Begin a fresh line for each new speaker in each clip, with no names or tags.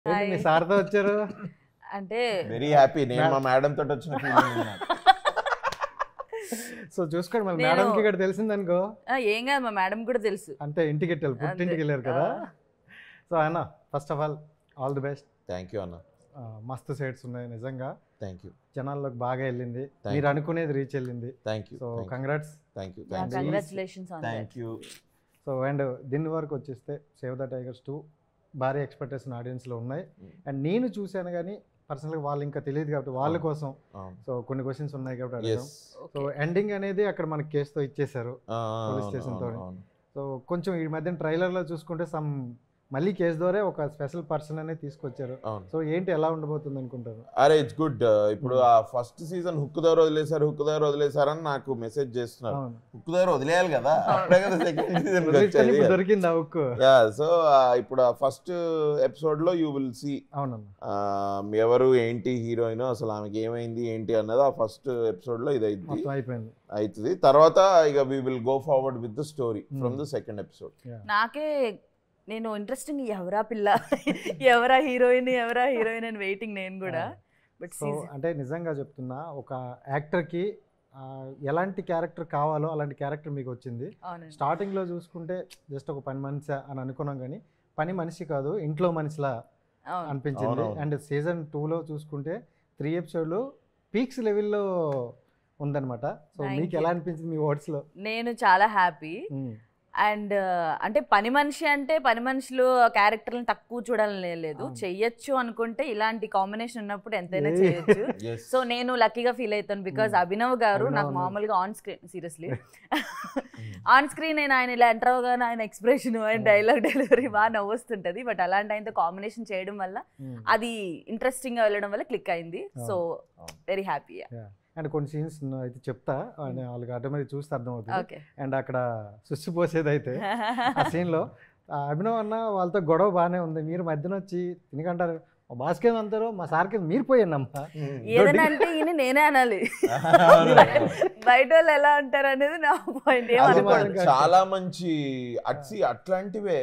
ఏంటి మీ సార్తో వచ్చారు?
అంటే
వెరీ హ్యాపీ. నేను మా మేడం తోటి వచ్చిన ఫీలింగ్.
సో చూసుకోండి మరి మేడంకి ఇక్కడ తెలిసిందనుకో
ఏం కాదు, మా మేడం కూడా తెలుసు.
అంతే, ఇంటికి వెళ్ళారు, పుట్టింటికి వెళ్ళారు కదా. సో అన్న first of all the best.
Thank you అన్న.
మస్తు సెట్స్ ఉన్నాయి నిజంగా.
Thank you.
జనాల్లోకి బాగా వెళ్ళింది, మీరు అనుకునేది రీచ్ వెళ్ళింది.
Thank you.
So congrats.
Thank you.
Congratulations on
thank you.
So and దీని వరకు వచ్చేస్తే సేవ్ ద టైగర్స్ 2 భారీ ఎక్స్పెక్టేషన్ ఆడియన్స్లో ఉన్నాయి. అండ్ నేను చూశాను కానీ పర్సనల్గా వాళ్ళు ఇంకా తెలియదు కాబట్టి వాళ్ళ కోసం సో కొన్ని క్వశ్చన్స్ ఉన్నాయి కాబట్టి అడిగాం. సో ఎండింగ్ అనేది అక్కడ మనకి కేసుతో ఇచ్చేసారు పోలీస్ స్టేషన్తో. సో కొంచెం ఈ మధ్యన ట్రైలర్లో చూసుకుంటే మళ్ళీ కేసు ద్వారా ఒక స్పెషల్ పర్సన్ అనేది తీసుకొచ్చారు. సో ఏంటి ఎలా ఉండబోతుంది అనుకుంటారు?
అరే ఇట్స్ గుడ్. ఇప్పుడు ఆ ఫస్ట్ సీజన్ హుక్ దగ్గర వదిలేసారని నాకు మెసేజ్ చేస్తున్నారు. హుక్ దగ్గర వదిలేయాలి కదా, అప్పుడే కదా సెకండ్ సీజన్
దొరికింది ఆ హుక్.
సో ఇప్పుడు ఆ ఫస్ట్ ఎపిసోడ్ లో యూ విల్ సీ ఎవరు ఏంటి హీరోయిన్, అసలు ఆమెకి ఏమైంది ఏంటి అన్నది ఆ ఫస్ట్ ఎపిసోడ్ లో ఇది అవుతుంది. తర్వాత ఇక we will go forward with the story from the second episode.
నాకే నేను ఇంట్రెస్టింగ్ ఎవరా పిల్ల, ఎవరా హీరోయిన్ అని వెయిటింగ్ నేను కూడా. బట్
అంటే నిజంగా చెప్తున్నా, ఒక యాక్టర్కి ఎలాంటి క్యారెక్టర్ కావాలో అలాంటి క్యారెక్టర్ మీకు వచ్చింది. స్టార్టింగ్లో చూసుకుంటే జస్ట్ ఒక పని మనిషి అని అనుకున్నాం కానీ పని మనిషి కాదు, ఇంట్లో మనిషిలా అనిపించింది. అండ్ సీజన్ 2లో చూసుకుంటే 3 ఎపిసోడ్లు పీక్స్ లెవెల్లో ఉందన్నమాట. సో మీకు ఎలా అనిపించింది మీ వర్డ్స్లో?
నేను చాలా హ్యాపీ. అండ్ అంటే పని మనుషులు క్యారెక్టర్లను తక్కువ చూడాలని లేదు, చెయ్యొచ్చు అనుకుంటే ఇలాంటి కాంబినేషన్ ఉన్నప్పుడు ఎంతైనా చేయొచ్చు. సో నేను లక్కీగా ఫీల్ అవుతాను బికాజ్ అభినవ్ గారు నాకు మామూలుగా on screen, seriously on screen నేను ఆయన ఇలా ఎంటర్ అవగానే ఆయన ఎక్స్ప్రెషన్ అండ్ డైలాగ్ డెలివరీ బాగా నవ్వుస్తుంటది. బట్ అలాంటి ఆయనతో కాంబినేషన్ చేయడం వల్ల అది ఇంట్రెస్టింగ్ గా వెళ్ళడం వల్ల క్లిక్ అయింది. So very happy.
అండ్ కొన్ని సీన్స్ అయితే చెప్తా, వాళ్ళకి ఆటోమేటిక్ చూస్తే అర్థమవుతుంది. అండ్ అక్కడ సుస్సి పోసేది అయితే ఆ సీన్లో అభినవ్ అన్న వాళ్ళతో గొడవ బాగానే ఉంది, మీరు మధ్యన వచ్చి తినకంటారు మా బాస్కి అంటారు మా సార్కి మీరు పోయానమ్మా
ఏదైనా అంటే ఈయన నేనే అనాలి, బయట వాళ్ళు ఎలా అంటారు అనేది నా పాయింట్.
చాలా మంచి అట్లాంటివే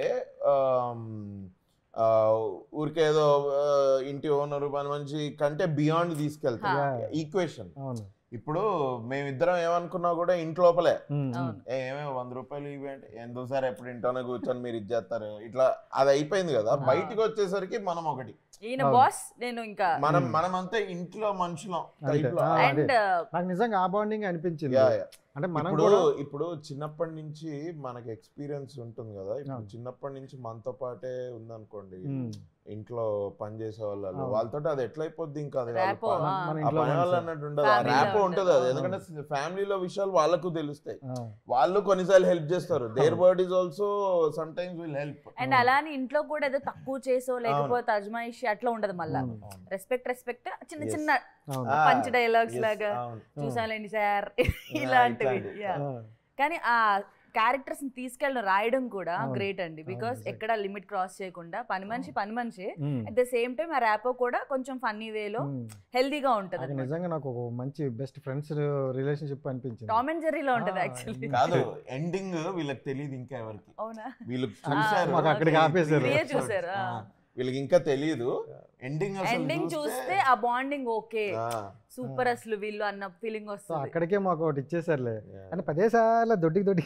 ఊరికేదో ఇంటి ఓనరు పని మనిషి కంటే బియాండ్ తీసుకెళ్తాం ఈక్వేషన్. ఇప్పుడు మేమిద్దరం ఏమనుకున్నా కూడా ఇంటి లోపలే ఏమేమి 100 రూపాయలు ఇవి అంటే ఎందుకు సార్ ఎప్పుడు ఇంట్లోనే కూర్చొని మీరు ఇది చేస్తారు ఇట్లా అది అయిపోయింది కదా. బయటికి వచ్చేసరికి మనం ఒకటి,
ఈయన బాస్ నేను ఇంకా
మనం అంతే ఇంట్లో మనుషులం.
నాకు నిజంగా ఆ బాండింగ్ అనిపించింది. అంటే మనం
ఇప్పుడు చిన్నప్పటి నుంచి మనకి ఎక్స్పీరియన్స్ ఉంటుంది కదా. ఇప్పుడు చిన్నప్పటి నుంచి మనతో పాటే ఉందనుకోండి, ఇంట్లో పని చేసే వాళ్ళు వాళ్ళతో అది ఎట్లయిపోద్ది ఇంకా పని వాళ్ళు అన్నట్టు ఉండదు, ర్యాపో ఉంటుంది అది. ఎందుకంటే ఫ్యామిలీలో విషయాలు వాళ్ళకు తెలుస్తాయి, వాళ్ళు కొన్నిసార్లు హెల్ప్ చేస్తారు. Their word is also some times will help.
And అలానే ఇంట్లో కూడా ఏదో తక్కువ చేసో లేకపోతే అజమాయిషి అట్లా ఉండదు. మళ్ళా రెస్పెక్ట్ చిన్న చిన్న పంచ్ డైలాగ్స్ లాగా చూసాలండి సార్ ఇలాంటివి. కానీ ఆ క్యారెక్టర్స్ తీసుకెళ్ళడం రాయడం కూడా గ్రేట్ అండి. బికాస్ ఎక్కడ లిమిట్ క్రాస్ చేయకుండా పని మనిషి అట్ ద సేమ్ టైం ఆ ర్యాపో కూడా కొంచెం ఫన్నీ వేలో హెల్దీగా ఉంటది.
నిజంగా నాకు ఒక మంచి బెస్ట్ ఫ్రెండ్స్ రిలేషన్షిప్ అనిపించింది.
టామ్ అండ్ జెర్రీలో ఉంటది యాక్చువల్లీ.
కాదు ఎండింగ్ వీళ్ళకి తెలియదు ఇంకా ఎవరికి.
అవునా?
వీళ్ళు చూసారు,
అక్కడికి ఆపేసారు,
చూసారు,
వీళ్ళకి ఇంకా తెలియదు.
ఎండింగ్ చూస్తే ఆ బాండింగ్ ఓకే సూపర్ అసలు వీళ్ళు అన్న ఫీలింగ్ వస్తుంది.
అక్కడికే మాకు ఒకటి ఇచ్చేసారులే అని 10 సార్లు దొడ్డికి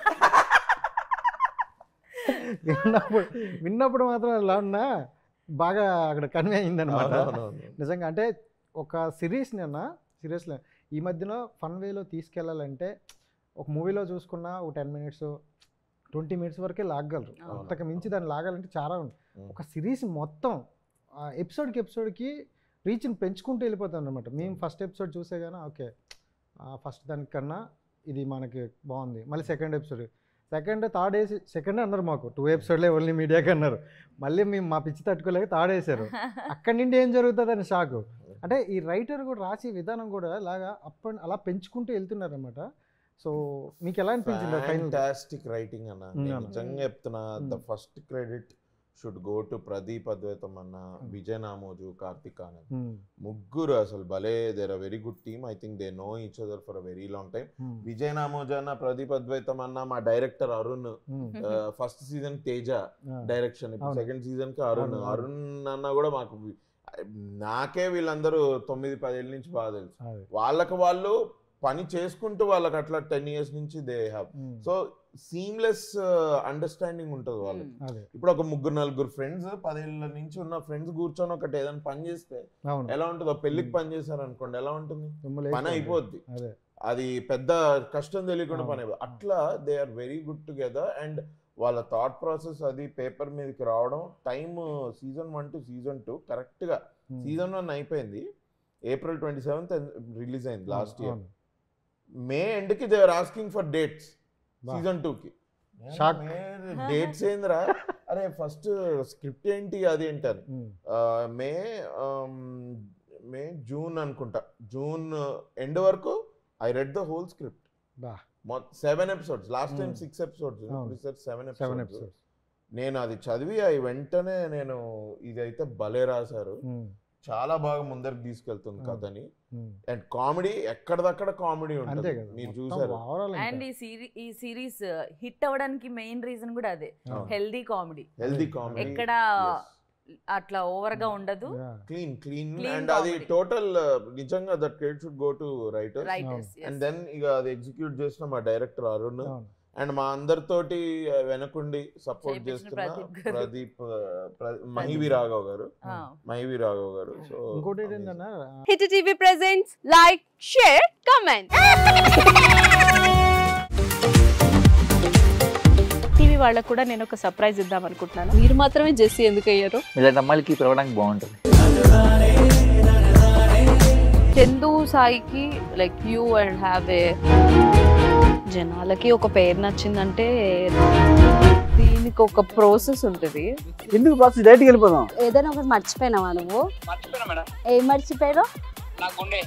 విన్నప్పుడు మాత్రం ఎలా ఉన్నా బాగా అక్కడ కన్వే అయిందనమాట నిజంగా. అంటే ఒక సిరీస్ని అన్న సీరియస్లీ ఈ మధ్యలో ఫన్ వేలో తీసుకెళ్ళాలంటే ఒక మూవీలో చూసుకున్నా ఒక 10 minutes 20 minutes వరకే లాగలరు, అంతకు మించి దాన్ని లాగాలంటే చాలా ఉంది. ఒక సిరీస్ మొత్తం ఎపిసోడ్కి రీచ్ని పెంచుకుంటూ వెళ్ళిపోతాం అనమాట. మేము ఫస్ట్ ఎపిసోడ్ చూసే కానీ ఓకే ఫస్ట్ దానికన్నా ఇది మనకి బాగుంది, మళ్ళీ సెకండ్ థర్డ్ వేసి సెకండ్ అన్నారు, మాకు 2 episodes ఓన్లీ మీడియాకి అన్నారు. మళ్ళీ మేము మా పిచ్చి తట్టుకోలేక థర్డ్ వేసారు. అక్కడి నుండి ఏం జరుగుతుంది అని షాక్. అంటే ఈ రైటర్ కూడా రాసే విధానం కూడా ఇలాగా అలా పెంచుకుంటూ వెళ్తున్నారు అనమాట. సో మీకు ఎలా అనిపించింది?
ఫ్యాంటాస్టిక్ రైటింగ్ అన్న, నిజంగా చెప్తున్నా. The first credit should go to Pradeep Advaitham అన్న, విజయ్ నామోజు, కార్తిక్ ఆనంద్. ముగ్గురు అసలు భలే, they're very good team. I think they know each other for a very long time. Vijay Namoju అన్న, ప్రదీప్ అద్వైతం అన్న, మా director Arun, first season Teja direction, ఇప్పుడు సెకండ్ సీజన్ కి అరుణ్ అన్న కూడా మాకు, నాకే వీళ్ళందరూ 9-10 ఏళ్ళ నుంచి బాగా తెలుసు. వాళ్ళకి వాళ్ళు పని చేసుకుంటూ వాళ్ళకి అట్లా 10 years నుంచి they have. So seamless understanding ఉంటుంది వాళ్ళకి. ఇప్పుడు ఒక 3-4 ఫ్రెండ్స్ 10 ఏళ్ళ నుంచి ఉన్న ఫ్రెండ్స్ కూర్చొని ఒకటి ఏదైనా పని చేస్తే ఎలా ఉంటుందో, పెళ్లికి పని చేశారు అనుకోండి ఎలా ఉంటుంది, పని అయిపోద్ది. అది పెద్ద కష్టం తెలియకుండా పని అయిపోతుంది. అట్లా they are very good together. And వాళ్ళ థాట్ ప్రాసెస్ అది పేపర్ మీదకి రావడం, time season 1 to season 2 correct గా season 1 అయిపోయింది, April 27th రిలీజ్ అయింది లాస్ట్ ఇయర్. మే ఎండ్కి they are asking for dates season 2 కి. డేట్స్ ఏందిరా, అరే ఫస్ట్ స్క్రిప్ట్ ఏంటి అది ఏంటని. మే జూన్ అనుకుంటా, జూన్ ఎండ్ వరకు I read the whole script. 7 episodes, last time 6 episodes, 7 episodes. నేను అది చదివి వెంటనే నేను ఇదైతే భలే రాశారు, చాలా బాగా ముందరికి తీసుకెళ్తుంది కథని. అండ్ కామెడీ ఎక్కడదక్కడ కామెడీ ఉంటుంది, మీరు చూసారు.
అండ్ ఈ సిరీస్ హిట్ అవ్వడానికి మెయిన్ రీజన్ కూడా అదే, హెల్దీ కామెడీ. ఎక్కడ అట్లా ఓవర్ గా ఉండదు,
క్లీన్. అండ్ అది టోటల్ నిజంగా that credit should go to writers. And then ఇక అది ఎగ్జిక్యూట్ చేసిన మా డైరెక్టర్ అరుణ్, అండ్ మా అందరితోటి వెనకుండి సపోర్ట్ చేస్తున్న ప్రదీప్, మహివి రాఘవ్ గారు. సో
ఇంకోటి ఏంటన్నా,
hit TV presents like, share, comment. TV వాళ్ళకు కూడా నేను ఒక సర్ప్రైజ్ ఇద్దాం అనుకుంటున్నాను. మీరు మాత్రమే జెస్సీ ఎందుకు అయ్యారు?
ఇలాంటి అమ్మాయిలకి పిలవడానికి బాగుంటుంది.
చందు సాయికి like you and have a, జనాలకి ఒక పేరు నచ్చిందంటే దీనికి ఒక ప్రాసెస్ ఉంటుంది.
ఎందుకు ప్రాసెస్, డైరెక్ట్‌గా వెళ్ళిపోదాం.
ఏదైనా ఒకటి మర్చిపోయినావా నువ్వు?
మర్చిపోయినా మేడం.
ఏం మర్చిపోయావు?
నా గుండె.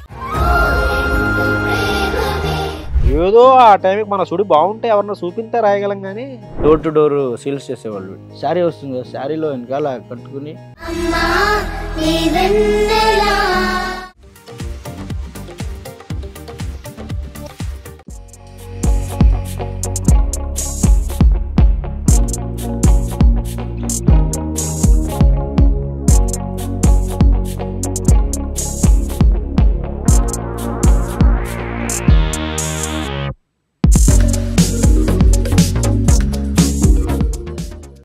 ఏదో ఆ టైంకి మన సుడి బాగుంటే ఎవరన్నా చూపిస్తే రాయగలం కానీ. డోర్ టు డోర్ సేల్స్ చేసేవాళ్ళు. శారీ వస్తుంది, శారీలో వెనకాల కట్టుకుని